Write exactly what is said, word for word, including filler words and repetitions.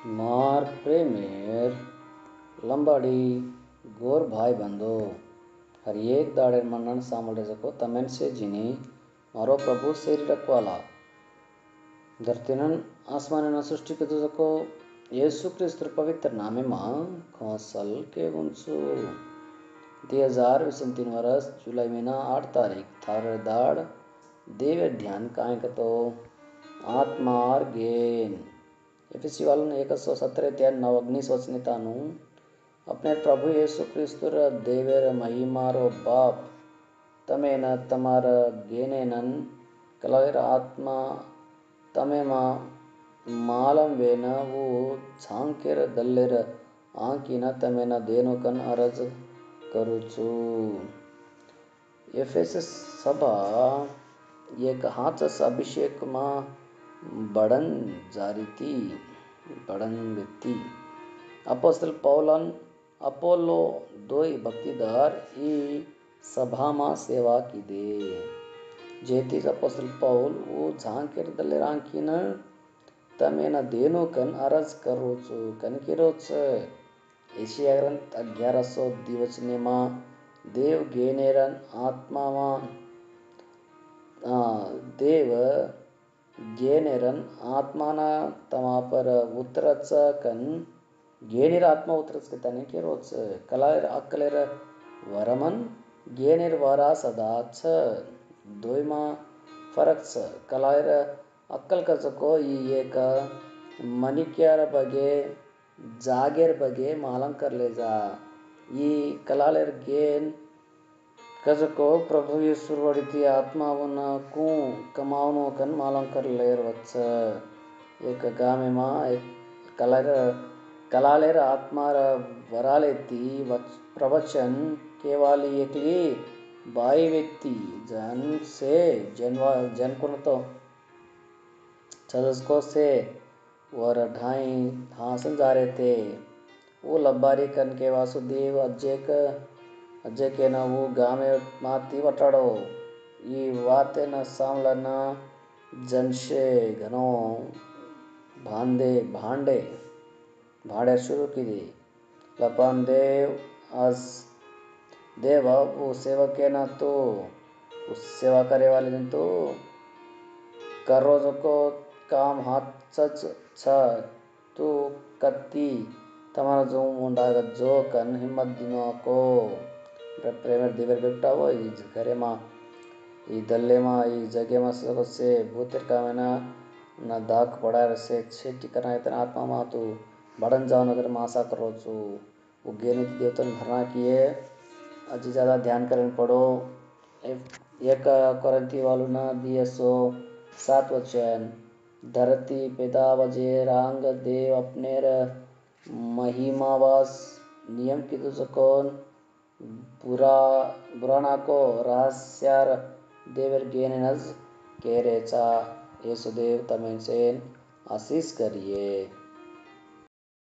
मार प्रेमेर लंबाड़ी गोर भाई बंदो हर एक दाड़े मनन सामल सको तमेन से जिनी मारो प्रभु सेरी रखवाला धरतीनन आसमानन सृष्टि के सको यीशु क्रिस्त पवित्र नामे मां खोसल के गुंसु दो हजार तीन वर्ष जुलाई महीना आठ तारीख थारे दाड़ देव ध्यान काय कतो आत्मार गेन एफिसी वालन एक सौ सत्रह त्या नव अग्निस वचनितानु अपने प्रभु यीशु क्रिस्तुर देवेर महिमारो बाप तमेन तमार गेनेनन कलायर आत्मा तमेमा मालम वेन वो झांकेर दल्लेर आंकिन तमेन देनुकन अरज करुचु एफेसस सभा एक हाचस अभिषेक मा बड़न जारीती बड़न व्यक्ति अपोस्तल पौलन अपोलो दोई भक्तिदार ई सभा मा सेवा की दे जेतीस अपोस्तल पौल वो झांकेर दले रांकिन तमेन देनो कन अरज करोच कन किरोच एशिया ग्रंथ ग्यारह सौ दिवचने मा देव गेनेरन आत्मा मा देव गेनेरन आत्माना तमा पर उतरच कन गेनेर आत्मा उतरच के तने के रोच कलायर अकलेर वरमन गेनेर वरा सदाच दोयमा फरक छ कलायर अक्कल कचको ई एक मनिक्यार बगे जागेर बगे मालंग कर ले जा ई कलालेर गेन कजको प्रभु यीशु वडिती आत्मावन कु कमावनो कन मालंग कर लेर वच्छ एक गामे मा एक कलार कलालेर आत्मार वरालेती प्रवचन केवाली एकली बाई व्यक्ति जन से जनवा जन को तो छदस्को से वर ढाई हासन जा रहे थे वो लब्बारी कन के वासुदेव अज्जेक अज्जे के न वो गामे माती वटड़ो ये वाते न सामलन जनशे घनो भांडे भांडे भाड़े शुरू की दी लपन देव आज देव वो सेवक के न तो उस सेवा करे वाले ने तो कर रोज को काम हाथ सच छ तू कत्ती तमारा जो मुंडा जो कन हिम्मत दिनो को प्रेमर दिवर बेटावो ई घरे मा ई दल्ले मा ई जगे मा सको से भूतेर का मना न दाग पड़ा से छेटी करना इतना आत्मा मा तू बड़न जाओ नगर मा आशा करो छु वो गेने देवतन भरना किए अजी ज़्यादा ध्यान करन पड़ो एक कोरिन्थी वालू ना बीएसओ सात वचन धरती पिता वजे रांग देव अपने महिमावास नियम की तुझकोन बुरा बुराना को रहस्यार देवर गेनज केरेचा येसुदेव तमें सेन आशीष करिए।